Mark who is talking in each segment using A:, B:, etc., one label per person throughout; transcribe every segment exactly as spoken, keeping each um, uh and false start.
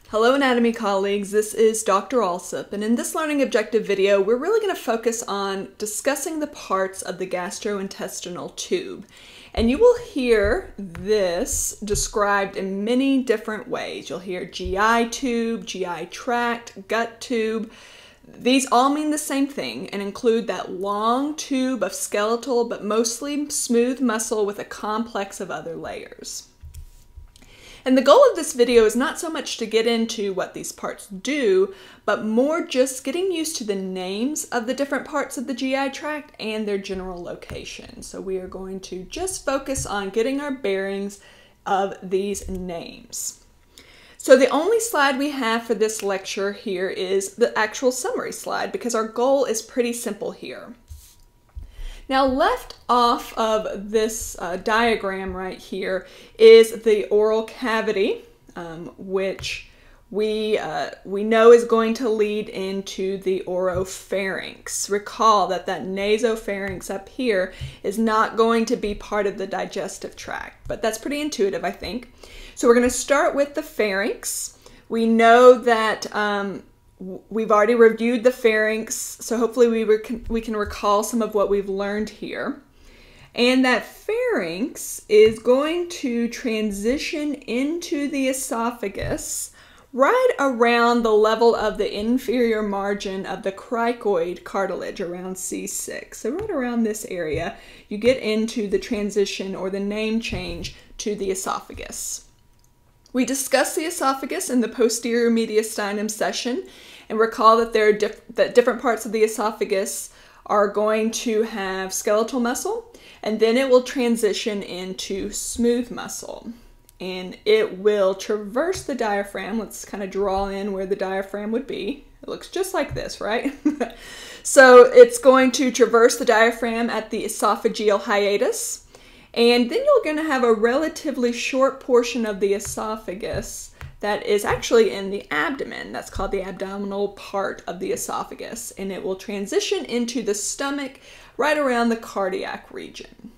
A: Hello anatomy colleagues, this is Doctor Alsup, and in this learning objective video we're really going to focus on discussing the parts of the gastrointestinal tube. And you will hear this described in many different ways. You'll hear G I tube, G I tract, gut tube. These all mean the same thing and include that long tube of skeletal but mostly smooth muscle with a complex of other layers. And the goal of this video is not so much to get into what these parts do, but more just getting used to the names of the different parts of the G I tract and their general location. So we are going to just focus on getting our bearings of these names. So the only slide we have for this lecture here is the actual summary slide because our goal is pretty simple here. Now left off of this uh, diagram right here is the oral cavity, um, which we, uh, we know is going to lead into the oropharynx. Recall that that nasopharynx up here is not going to be part of the digestive tract, but that's pretty intuitive, I think. So we're going to start with the pharynx. We know that um, we've already reviewed the pharynx, so hopefully we, we can recall some of what we've learned here. And that pharynx is going to transition into the esophagus right around the level of the inferior margin of the cricoid cartilage, around C six. So right around this area, you get into the transition or the name change to the esophagus. We discussed the esophagus in the posterior mediastinum session, and recall that there are diff that different parts of the esophagus are going to have skeletal muscle, and then it will transition into smooth muscle, and it will traverse the diaphragm. Let's kind of draw in where the diaphragm would be. It looks just like this, right? So it's going to traverse the diaphragm at the esophageal hiatus. And then you're going to have a relatively short portion of the esophagus that is actually in the abdomen. That's called the abdominal part of the esophagus. And it will transition into the stomach right around the cardiac region.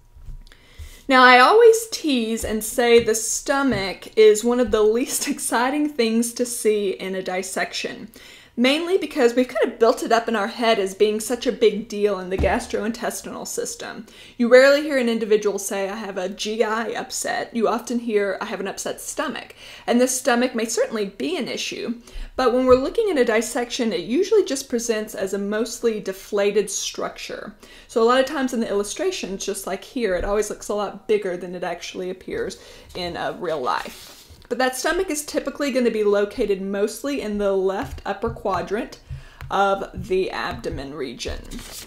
A: Now, I always tease and say the stomach is one of the least exciting things to see in a dissection. Mainly because we've kind of built it up in our head as being such a big deal in the gastrointestinal system. You rarely hear an individual say, I have a G I upset. You often hear, I have an upset stomach. And the stomach may certainly be an issue, but when we're looking at a dissection, it usually just presents as a mostly deflated structure. So a lot of times in the illustrations, just like here, it always looks a lot bigger than it actually appears in uh, real life. But that stomach is typically going to be located mostly in the left upper quadrant of the abdomen region.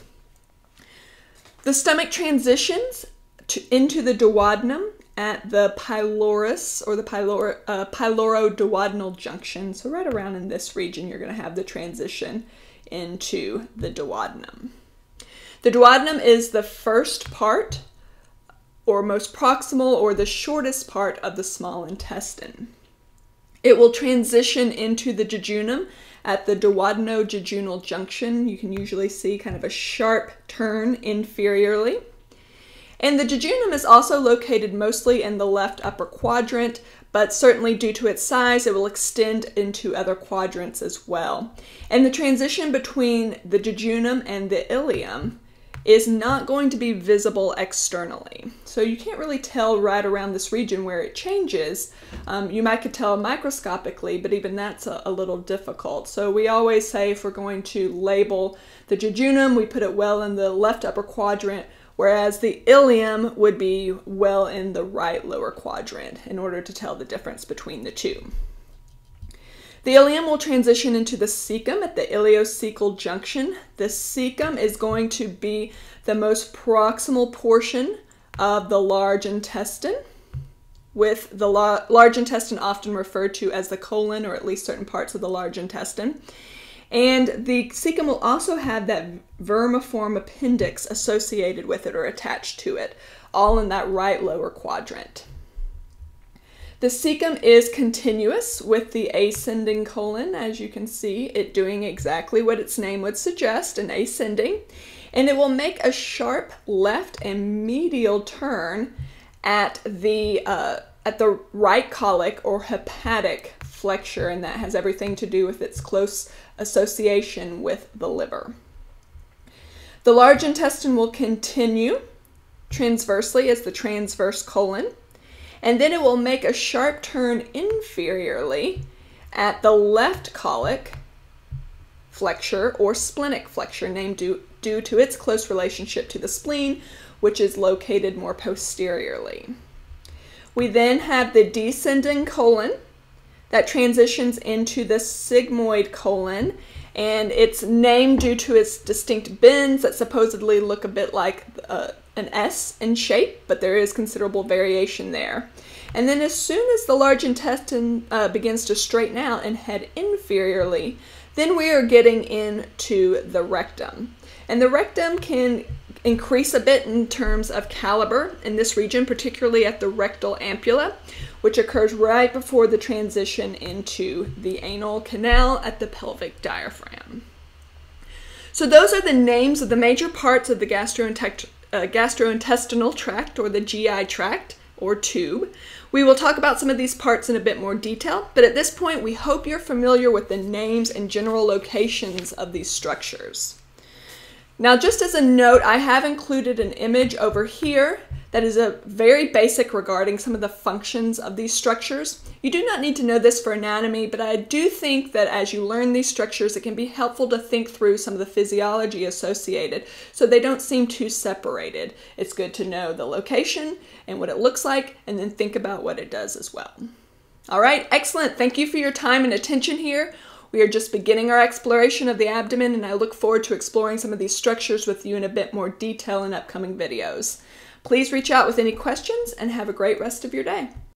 A: The stomach transitions to, into the duodenum at the pylorus or the pylor, uh, pyloroduodenal junction. So right around in this region, you're going to have the transition into the duodenum. The duodenum is the first part or most proximal or the shortest part of the small intestine. It will transition into the jejunum at the duodeno-jejunal junction. You can usually see kind of a sharp turn inferiorly. And the jejunum is also located mostly in the left upper quadrant, but certainly due to its size, it will extend into other quadrants as well. And the transition between the jejunum and the ileum is not going to be visible externally. So you can't really tell right around this region where it changes. Um, you might could tell microscopically, but even that's a, a little difficult. So we always say if we're going to label the jejunum, we put it well in the left upper quadrant, whereas the ileum would be well in the right lower quadrant in order to tell the difference between the two. The ileum will transition into the cecum at the ileocecal junction. The cecum is going to be the most proximal portion of the large intestine, with the la large intestine often referred to as the colon, or at least certain parts of the large intestine. And the cecum will also have that vermiform appendix associated with it or attached to it, all in that right lower quadrant. The cecum is continuous with the ascending colon, as you can see, it doing exactly what its name would suggest, an ascending, and it will make a sharp left and medial turn at the, uh, at the right colic or hepatic flexure, and that has everything to do with its close association with the liver. The large intestine will continue transversely as the transverse colon, and then it will make a sharp turn inferiorly at the left colic flexure or splenic flexure, named due, due to its close relationship to the spleen, which is located more posteriorly. We then have the descending colon that transitions into the sigmoid colon, and it's named due to its distinct bends that supposedly look a bit like uh, an S in shape, but there is considerable variation there. And then as soon as the large intestine uh, begins to straighten out and head inferiorly, then we are getting into the rectum. And the rectum can increase a bit in terms of caliber in this region, particularly at the rectal ampulla, which occurs right before the transition into the anal canal at the pelvic diaphragm. So those are the names of the major parts of the gastrointestinal uh, gastrointestinal tract, or the G I tract or tube. We will talk about some of these parts in a bit more detail, but at this point we hope you're familiar with the names and general locations of these structures. Now, just as a note, I have included an image over here that is a very basic regarding some of the functions of these structures. You do not need to know this for anatomy, but I do think that as you learn these structures, it can be helpful to think through some of the physiology associated so they don't seem too separated. It's good to know the location and what it looks like, and then think about what it does as well. All right, excellent. Thank you for your time and attention here. We are just beginning our exploration of the abdomen, and I look forward to exploring some of these structures with you in a bit more detail in upcoming videos. Please reach out with any questions, and have a great rest of your day.